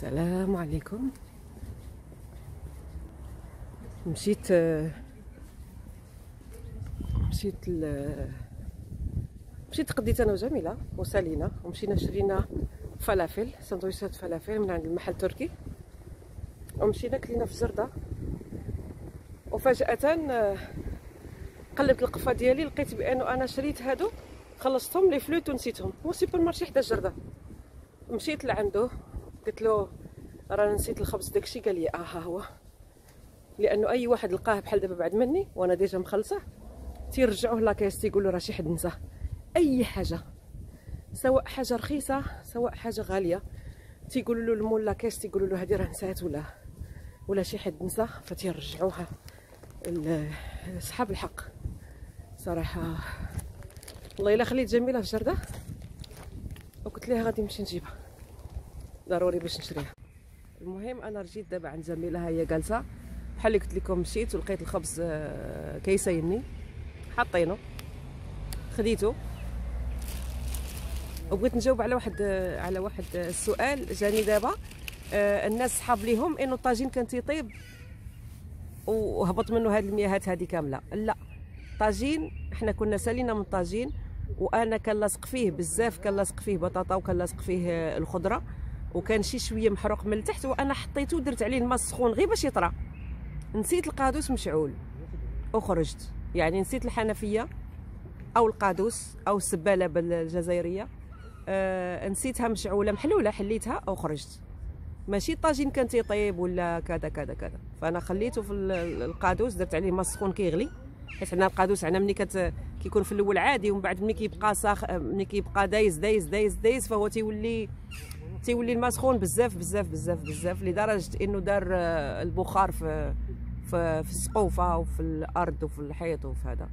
السلام عليكم. مشيت مشيت مشيت قضيت انا وجميله وسالينا ومشينا شرينا فلافل، سندويشات فلافل من عند المحل التركي، ومشينا كلينا في الجردة. وفجأة قلبت القفه ديالي، لقيت بانه انا شريت هادو، خلصتهم لي فلوت ونسيتهم. هو سوبر مارشي حدا الجردة. مشيت لعنده قلت له رانا نسيت الخبز داكشي. قال لي ها هو، لانه اي واحد لقاه بحال دابا بعد مني وانا ديجا مخلصه تيرجعوه لاكاس، تيقولوا راه شي حد نساه اي حاجه، سواء حاجه رخيصه سواء حاجه غاليه، تيقولوا له المول لاكاس، تيقولوا له هذه راه نسات ولا شي حد نسى، فتيرجعوها صحاب الحق. صراحه والله الا خليت جميله في الجردة وقلت لها غادي نمشي نجيبها ضروري باش نشريها. المهم انا رجيت دابا عند جميله، هي جالسه بحال اللي قلت لكم. مشيت ولقيت الخبز كيسايني، حاطينه خديته، وبغيت نجاوب على واحد السؤال جاني دابا. الناس صحاب ليهم انه الطاجين كان تيطيب وهبط منه هاد المياهات هذه كامله. لا، طاجين حنا كنا سالينا من طاجين، وانا كان لاصق فيه بزاف، كان لاصق فيه بطاطا وكان لاصق فيه الخضره، وكان شي شويه محروق من التحت، وانا حطيته ودرت عليه الماء سخون غير باش يطرى. نسيت القادوس مشعول وخرجت، يعني نسيت الحنفيه او القادوس او السباله بالجزائريه، نسيتها مشعوله محلوله، حليتها وخرجت. ماشي الطاجين كان تيطيب ولا كذا كذا كذا، فانا خليته في القادوس، درت عليه ماء سخون كيغلي، حيت حنا القادوس عندنا ملي كيكون في الاول عادي، ومن بعد ملي كيبقى ملي كيبقى دايز دايز دايز دايز، فهو تيولي الماء سخون بزاف بزاف بزاف بزاف، لدرجه انه دار البخار في السقوفه وفي الارض وفي الحيط وفي هذا.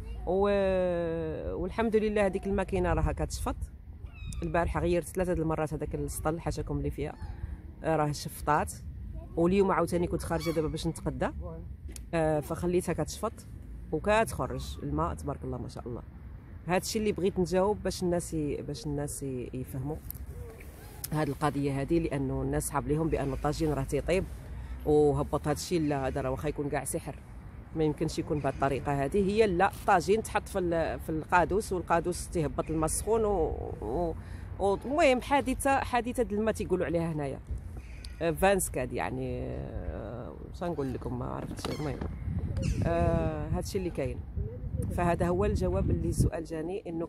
والحمد لله هذيك الماكينه راها كتشفط. البارحه غيرت 3 المرات هذاك السطل حاشاكم اللي فيها، راه شفطات. واليوم عاوتاني كنت خارجه دابا باش نتغدى، فخليتها كتشفط وكتخرج الماء تبارك الله ما شاء الله. هذا الشيء اللي بغيت نجاوب باش الناس يفهموا هذه القضيه هذه، لانه الناس صحاب ليهم بان الطاجين راه تيطيب وهبط. هذا الشيء لا، هذا راه واخا يكون كاع سحر ما يمكنش يكون بهذه الطريقه هذه. هي لا، الطاجين تحط في القادوس، والقادوس تيهبط الماء السخون المهم حادثه الماء تيقولوا عليها هنايا فانسكاد، يعني واش نقول لكم ما عرفتش. المهم هذا الشيء اللي كاين. فهذا هو الجواب اللي السؤال جاني، انه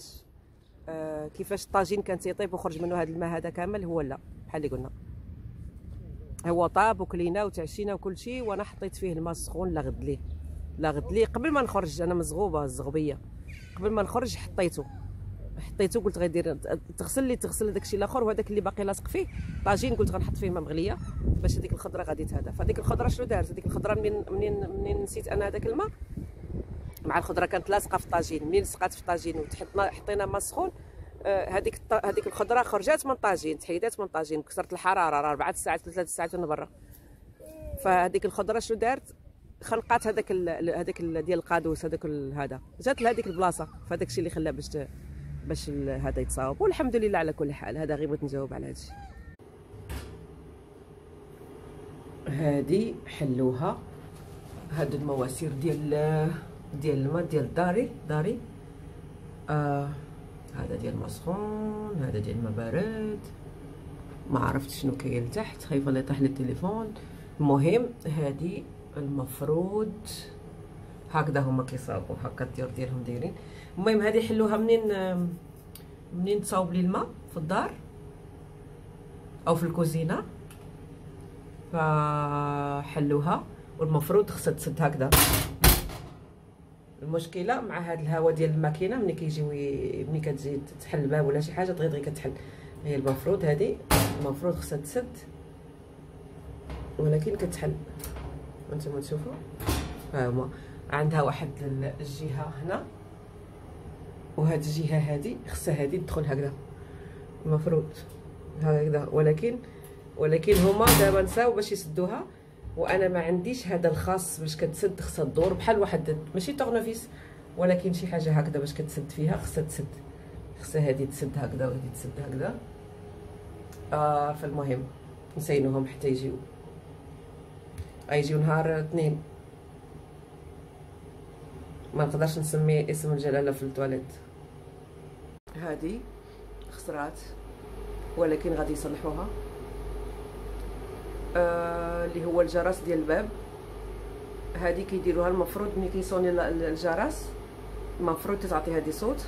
كيفاش الطاجين كان تيطيب وخرج منه هذا الماء هذا كامل. هو لا، بحال اللي قلنا، هو طاب وكلينا وتعشينا وكل شيء، وانا حطيت فيه الماء السخون لا غد ليه قبل ما نخرج. انا مزغوبه الزغبيه، قبل ما نخرج حطيته قلت غيدير تغسل داك الشيء الاخر، وهذاك اللي باقي لاصق فيه طاجين قلت غنحط فيه ماء مغليه باش هذيك الخضره غادي تهدى. فهذيك الخضره شنو دارت؟ هذيك الخضره منين نسيت انا هذاك الماء مع الخضره كانت لاصقه في الطاجين، منين لصقات في الطاجين حطينا ماء سخون، هذيك الخضره خرجات من الطاجين، تحيدات من الطاجين، كسرت الحراره، راه 4 ساعات 3 ساعات وانا برا. فهذيك الخضره شنو دارت؟ خنقات هذاك ديال القادوس، هذا جات لهذيك البلاصه، فهذاك الشيء اللي خلاه باش هذا يتصاوب. والحمد لله على كل حال. هذا غير بغيت نجاوب على هذا الشيء. هذه حلوها، هاد المواسير ديال الماء ديال داري هذا ديال الماء سخون، هذا ديال الماء بارد، ما عرفت شنو كاين لتحت، خايفه لا يطيح لي التليفون. المهم هذه المفروض هكذا هما كيصاوبوا، هكا ديالهم دايرين. المهم هذه حلوها منين تصاوب لي الماء في الدار او في الكوزينه، فحلوها. والمفروض خصها تسد هكذا. المشكله مع هذا الهواء ديال الماكينه، ملي كتجي تحل الباب ولا شي حاجه دغيا كتحل. هي المفروض هذه خصها تسد، ولكن كتحل. وانتم تشوفوا ها هما عندها واحد الجهه هنا، وهاد الجهه هذه خصها هذه تدخل هكذا، المفروض هكذا. ولكن هما دابا نساو باش يسدوها، وانا ما عنديش هذا الخاص باش كتسد. خصها تدور بحال واحد ماشي طورنوفيس، ولكن شي حاجه هكذا باش كتسد فيها. خصها هذه تسد هكذا وهذه تسد هكذا. فالمهم نسينوهم حتى يجيو. غيجيو نهار اثنين، ما نقدرش نسمي اسم الجلاله في التواليت. هذه خسرات ولكن غادي يصلحوها. اللي هو الجرس ديال الباب، هذه كيديروها المفروض ملي كيصوني الجرس المفروض تعطي هذه صوت،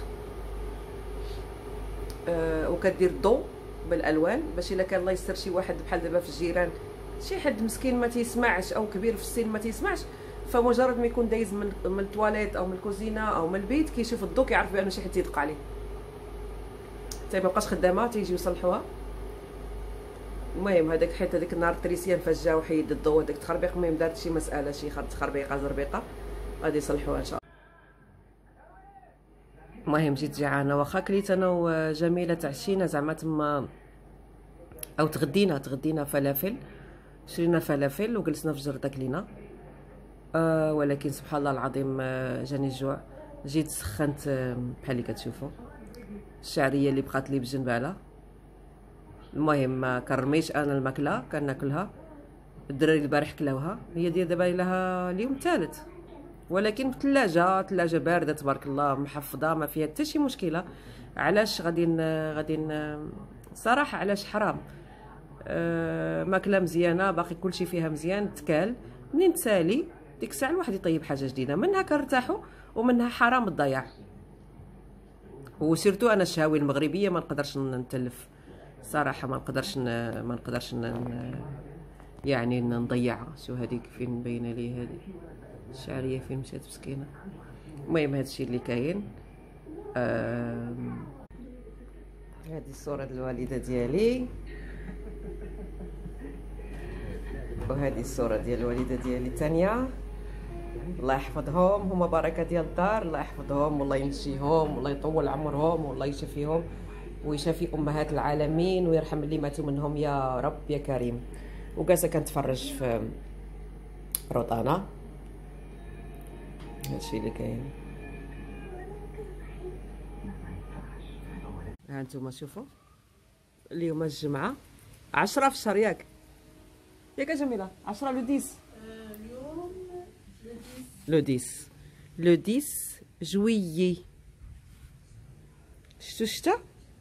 وكدير الضوء بالالوان باش الا كان الله يستر شي واحد بحال دابا في الجيران، شي حد مسكين ما تيسمعش او كبير في السن ما تيسمعش، فمجرد ما يكون دايز من التواليت او من الكوزينه او من البيت كيشوف الضوء كيعرف بان شي حد تيدق عليه، حتى ما بقاش خدامه تيجيو يصلحوها. المهم هذاك حيت هذاك النهار التريسيان فاش جا وحيد الضوء هذاك التخربيق، المهم دارت شي مساله شي تخربيقه زربيقه غادي يصلحوها ان شاء الله. المهم جيت جيعانه، واخا كليت انا وجميله تعشينا زعما تما او تغدينا فلافل، شرينا فلافل وجلسنا في الجرده كلينا. ولكن سبحان الله العظيم جاني الجوع، جيت سخنت بحال اللي كتشوفوا الشعريه اللي بقات لي بالجنباله. المهم ما كرميش انا الماكله كناكلها، الدراري البارح كلاوها، هي دابا لها اليوم الثالث، ولكن في ثلاجه بارده تبارك الله محفظه ما فيها حتى شي مشكله. علاش غادي صراحه علاش حرام؟ ماكله مزيانه باقي كلشي فيها مزيان، تكال منين تسالي ديك الساعه الواحد يطيب حاجه جديده، منها كنرتاحوا ومنها حرام الضياع. وسيرتو انا الشهاوي المغربيه ما نقدرش نتلف صراحه، ما نقدرش يعني نضيعها. شو هذيك فين مبينه لي هذه الشعريه فين مشات مسكينه. المهم هادشي اللي كاين. هذه الصوره ديال الوالده ديالي، وهذه الصوره ديال الوالده ديالي الثانيه، الله يحفظهم، هما بركه ديال الدار، الله يحفظهم والله ينشيهم والله يطول عمرهم والله يشفيهم ويشافي امهات العالمين ويرحم اللي ماتوا منهم يا رب يا كريم. وجالسه كنتفرج في روطانا، هادشي اللي كاين. ها انتم شوفوا اليوم الجمعه 10 في الشهر ياك جميله 10 لو 10 اليوم لو 10 جويي. شتو شتا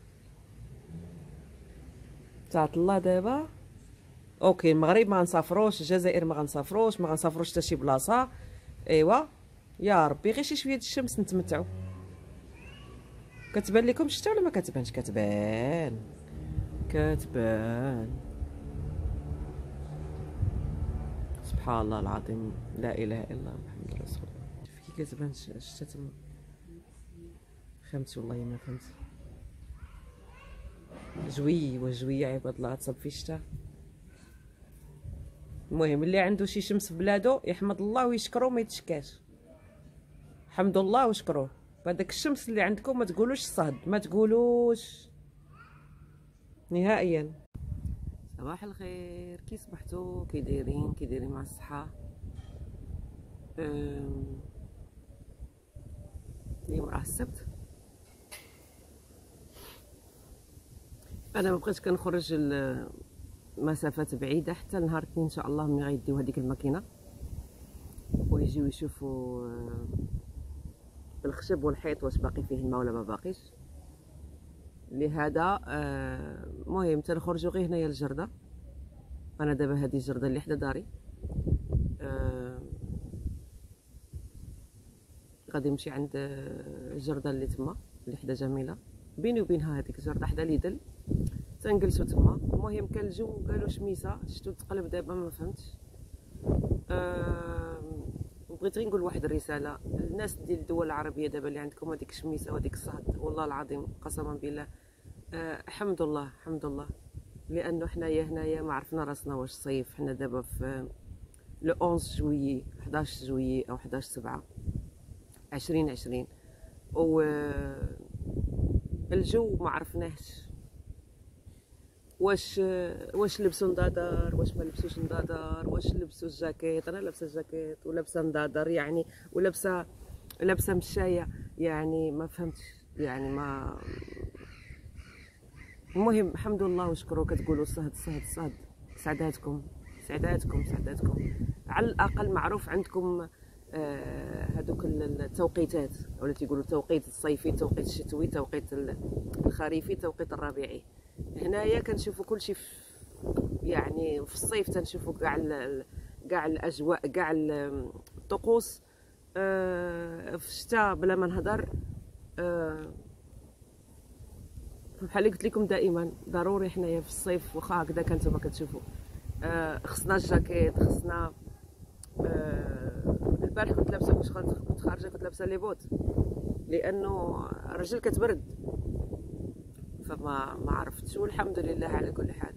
تعط الله دابا. اوكي المغرب ما غنسافروش، الجزائر ما غنسافروش حتى شي بلاصه. ايوا يا ربي غير شي شويه الشمس نتمتعوا. كتبان لكم شتا ولا ما كتبانش؟ كتبان سبحان الله العظيم، لا اله الا الله محمد رسول الله. شوف كي كتبان شتا تما. فهمت والله ما فهمت. جوي عباد الله تصب في الشتا. المهم اللي عنده شي شمس في بلادو يحمد الله ويشكرو ما يتشكاش. حمد الله وشكروه. بهذاك الشمس اللي عندكم ما تقولوش صهد، ما تقولوش نهائيا. صباح الخير، كي صبحتوا؟ كي دايرين مع الصحه؟ اليوم راه السبت. انا ما بقيتش كنخرج مسافات بعيده حتى نهار الاثنين ان شاء الله، ملي غيديو هذيك الماكينه ويجيو يشوفوا الخشب والحيط واش باقي فيه الماء ولا ما باقيش. لهذا المهم تنخرجوا غير هنايا للجرده. انا دابا هذه الجرده اللي حدا داري، غادي نمشي عند الجرده اللي تما اللي حدا جميله، بيني وبينها هذيك الجرده حدا ليدل، تنجلسوا تما. المهم كان الجو قالوا شميسه، شفتو تقلب دابا ما فهمتش. بغيت غير نقول واحد الرساله للناس ديال الدول العربيه دابا اللي عندكم هذيك الشميسه وهذيك الصهد، والله العظيم قسما بالله حمد الله لانه حنايا هنايا ما عرفنا راسنا واش صيف. حنا دابا في لو 11 جويي 11 جويي او 11 7 2020 و الجو ما عرفناهش واش لبسوا نضادر واش ما لبسوش نضادر، واش لبسوا الجاكيت، انا لابسه الجاكيت ولابسه نضادر يعني، ولابسه مشايه يعني، ما فهمتش يعني ما. المهم الحمد لله وشكرو. كتقولوا صهد سعداتكم سعداتكم سعداتكم. على الاقل معروف عندكم هذوك التوقيتات، ولا تيقولوا التوقيت الصيفي، التوقيت الشتوي، التوقيت الخريفي، التوقيت الربيعي. هنايا كنشوفوا كلشي يعني في الصيف تنشوفوا كاع الاجواء، كاع الطقوس. في الشتاء بلا ما نهضر. بحال اللي قلت لكم دائما ضروري حنايا في الصيف، واخا هكذا كنتوما كتشوفوا، خصنا الجاكيت، خصنا البارح كنت لابسه، كنت خارجه كنت لابسه لي بوت لانه الرجل كتبرد. فما عرفتش، والحمد لله على كل حال.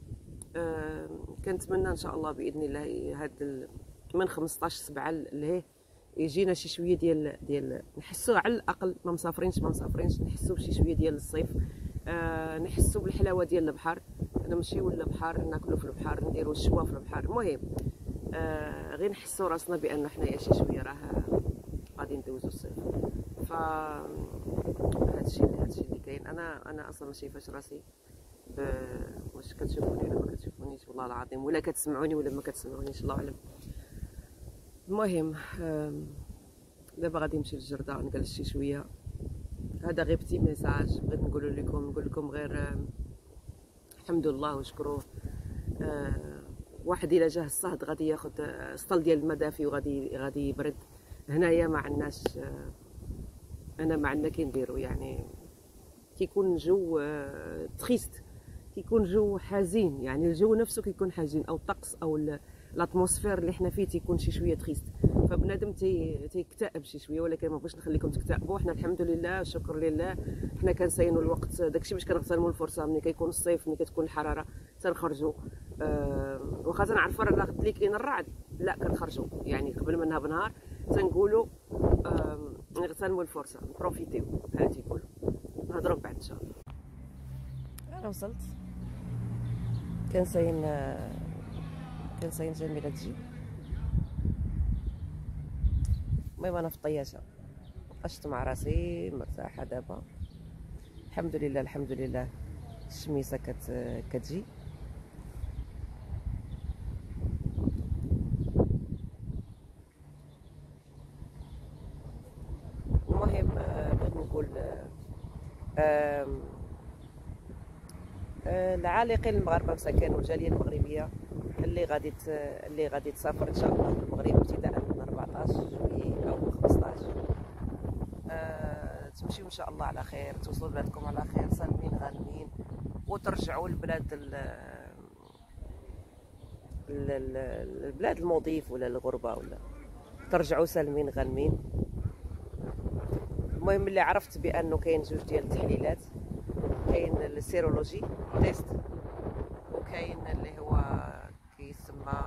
كنتمنى ان شاء الله باذن الله هاد من 15/7 لهيه يجينا شي شويه ديال نحسوا على الاقل، ما مسافرينش نحسوا بشي شويه ديال الصيف. نحسوا بالحلاوه ديال البحر، نمشيو للبحر، ناكلوا في البحر، نديروا الشوا في البحر. المهم غير نحسوا راسنا بان حنايا شي شويه راه غادي ندوزو الصيف. ف هادشي اللي كاين. انا اصلا ما شايفاش راسي واش كتشوفوني ولا ما كتشوفونيش، والله العظيم، ولا كتسمعوني ولا ما كتسمعونيش، الله اعلم. المهم دابا غادي نمشي للجرده نجلس شي شويه. هذا غير بتي ميساج بغيت نقول لكم غير الحمد لله وشكروه. واحد الا جاه الصهد غادي ياخذ سطل ديال المدافي وغادي يبرد. هنايا ما عندناش، انا ما عندنا كي نديرو، يعني كيكون جو تريست، كيكون جو حزين، يعني الجو نفسه كيكون حزين، او الطقس او الاتموسفير اللي حنا فيه تيكون شي شويه تريست، فبنادم تيكتئب شي شويه. ولكن ما بغيتش نخليكم تكتئبوا. حنا الحمد لله شكر لله حنا كنساينوا الوقت، داكشي باش كنغتنموا الفرصه. ملي كيكون الصيف، ملي كتكون الحراره، تنخرجوا. واخا تنعرفوا راه غد لي كاين الرعد، لا كنخرجوا يعني قبل منها بنهار، تنقولوا نغتنموا الفرصه، نبروفيتيو بحال تيقولوا. نهضروا بعد ان شاء الله. انا وصلت، كنساين جميله تجي. المهم انا في الطياشه، قشت مع راسي، مرتاحه دابا الحمد لله. الحمد لله الشميسه كتجي. المهم بغيت نقول العالقين المغاربه مساكن والجاليه المغربيه اللي غادي تسافر ان شاء الله للمغرب ابتداء من 14 او 15، تمشيو ان شاء الله على خير، توصلوا لبلادكم على خير سالمين غانمين، وترجعوا لبلاد البلاد المضيف ولا الغربه، ولا ترجعوا سالمين غانمين. المهم اللي عرفت بانه كاين جوج ديال التحليلات، كاين السيرولوجي تيست، وكاين اللي هو كيسمى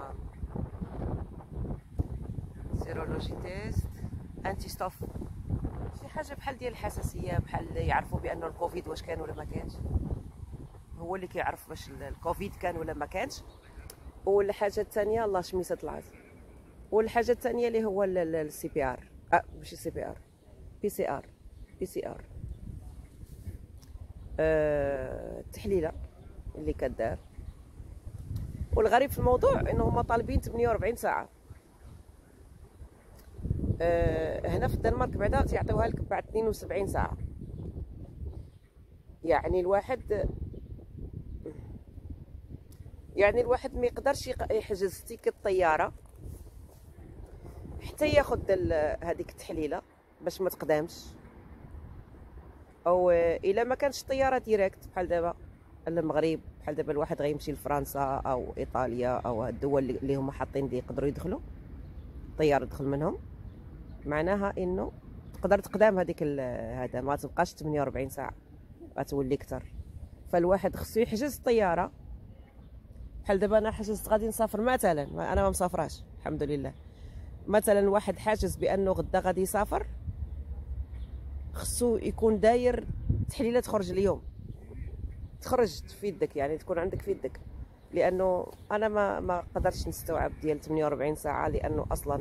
سيرولوجي تيست انتي ستوف، شي حاجه بحال ديال الحساسيه، بحال يعرفوا بانه الكوفيد واش كان ولا ما كانش. هو اللي كيعرف واش الكوفيد كان ولا ما كانش. والحاجه الثانيه الله شميسه طلعت. والحاجه الثانيه اللي هو السي بي ار، ماشي سي بي ار، بي سي ار، التحليله اللي كدار. والغريب في الموضوع انه هما طالبين 48 ساعه. هنا في الدنمارك بعدا تيعطيوها لك بعد 72 ساعه. يعني الواحد ما يقدرش يحجز تيكت الطياره حتى ياخد هذيك التحليله باش ما تقدامش، او الا ما كانش طياره ديريكت بحال دابا المغرب، بحال دابا الواحد غيمشي لفرنسا او ايطاليا او الدول اللي هما حاطين اللي يقدروا يدخلوا الطياره تدخل منهم، معناها انه تقدر تقدام هذيك هذا، ما تبقاش 48 ساعه، غتولي اكثر. فالواحد خصو يحجز الطياره. بحال دابا انا حجزت غادي نسافر مثلا، انا ما مسافراش الحمد لله، مثلا واحد حاجز بانه غدا غادي يسافر، خصو يكون داير تحليله تخرج اليوم، تخرج في يدك، يعني تكون عندك في يدك. لانه انا ما قدرتش نستوعب ديال 48 ساعه، لانه اصلا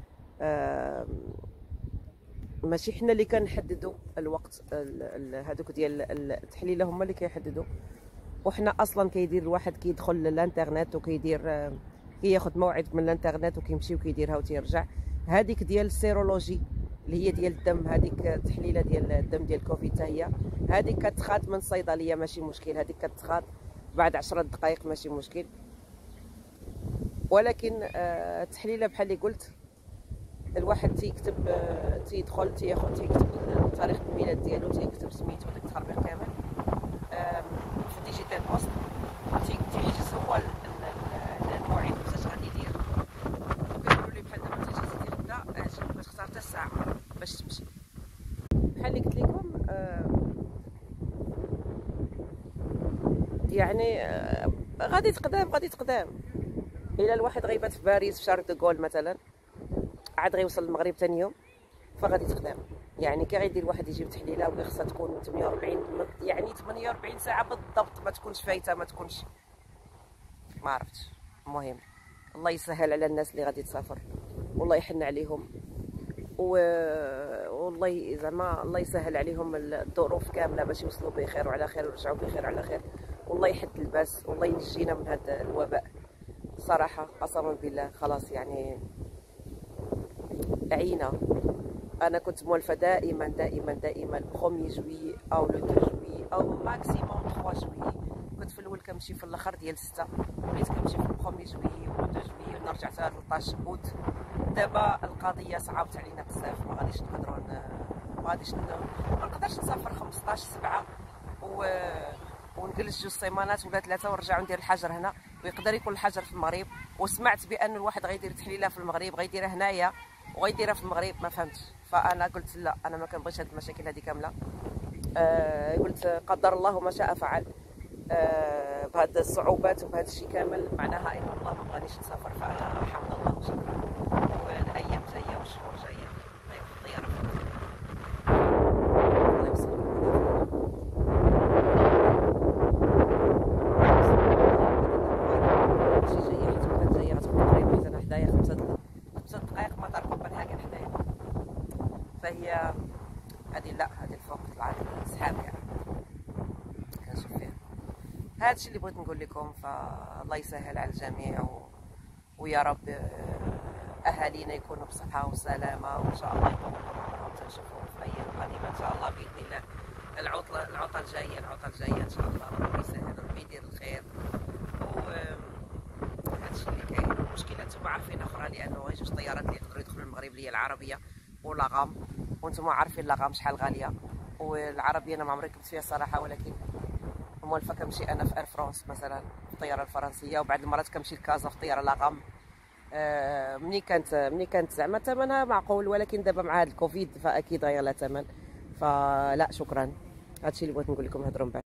ماشي حنا اللي كنحددوا الوقت، هذوك ديال التحليله هما اللي كيحددوا. وحنا اصلا كيدير الواحد كيدخل للانترنت وكيدير كياخد موعد من الانترنت وكيمشي وكيديرها وتيرجع. هذيك ديال السيرولوجي اللي هي ديال الدم، هذيك التحليله ديال الدم ديال الكوفيد حتى هي هذيك كتخاد من الصيدليه ماشي مشكل، هذيك كتخاد بعد 10 دقائق ماشي مشكل. ولكن التحليله بحال اللي قلت الواحد تيكتب تيدخل تيكتب تاريخ الميلاد ديالو، تيكتب سميتو داك التخربيق كامل في ديجيتال بوست، تيحجز هو الموعد باش غادي يدير. كيقولوا لي بحال دابا تيجي ديال غدا اجي باش تختار حتى الساعه باش تمشي. بحال اللي قلت لكم يعني غادي تقدام. الا الواحد غيبات في باريس في شارل دوغول مثلا عاد غيوصل المغرب ثاني يوم فغادي تقدام. يعني كي غيدير واحد يجيب تحليله وكي خصها تكون 48 يعني 48 ساعه بالضبط، ما تكونش فايته ما تكونش ما عرفتش. المهم الله يسهل على الناس اللي غادي تسافر والله يحن عليهم والله زعما الله يسهل عليهم الظروف كامله باش يوصلوا بخير وعلى خير ويرجعوا بخير على خير، والله يحد الباس والله ينجينا من هذا الوباء صراحه قسما بالله. خلاص يعني عينا. انا كنت مولفه دائما 1 جويي او لو 2 جويي او ماكسيموم 3 جويي. كنت في الاول كنمشي في الاخر ديال 6 وليت كنمشي في 1 جويي و 2 جويي ونرجع حتى 13 اوت. دابا القضيه صعبت علينا بزاف، ما غاديش نقدروا ما نقدرش نسافر 15/7 ونجلس 2 سيمانات ولا 3 ونرجع ندير الحجر هنا، ويقدر يكون الحجر في المغرب. وسمعت بان الواحد غيدير تحليله في المغرب غيديرها هنايا وغيديرها في المغرب، ما فهمتش. فانا قلت لا، انا ما كنبغيش هاد المشاكل هذه كامله. قلت قدر الله ما شاء فعل. بهاد الصعوبات وبهذا الشيء كامل معناها ان الله ما بغانيش نسافر، فانا الحمد لله وشكرا. والايام جايه والشهور جايه الطياره الله يوصل. شي جايه حيت كانت جايه غتكون قريبه حيت انا حدايا 5 دقائق مطار كوبنهاغن حدايا. فهي هذه لا، هذه الفوق طلعت السحاب يعني كنشوف فيها. هذا الشيء اللي بغيت نقول لكم، فالله يسهل على الجميع ويا رب اهالينا يكونوا بصحه وسلامه، وان شاء الله يطول عمرهم تنشوفهم في ايام قادمه ان شاء الله باذن الله. العطله الجايه ان شاء الله ربي يسهل وربي يدير الخير. هذا الشيء اللي كاين. المشكله انتم عارفين اخرى لانه غير 2 طيارات اللي يقدروا يدخلوا المغرب اللي هي العربيه ولاغام، وانتم عارفين لاغام شحال غاليه، والعربيه انا ما عمري ركبت فيها صراحه، ولكن موالفه كنمشي انا في اير فرانس مثلا في الطياره الفرنسيه، وبعض المرات كنمشي لكازا في الطياره لاغام. ملي كانت زعما ثمنها معقول، ولكن دابا مع هذا الكوفيد فاكيد غير لها ثمن. فلا شكرا. هادشي اللي بغيت نقول لكم. هضروا من بعد.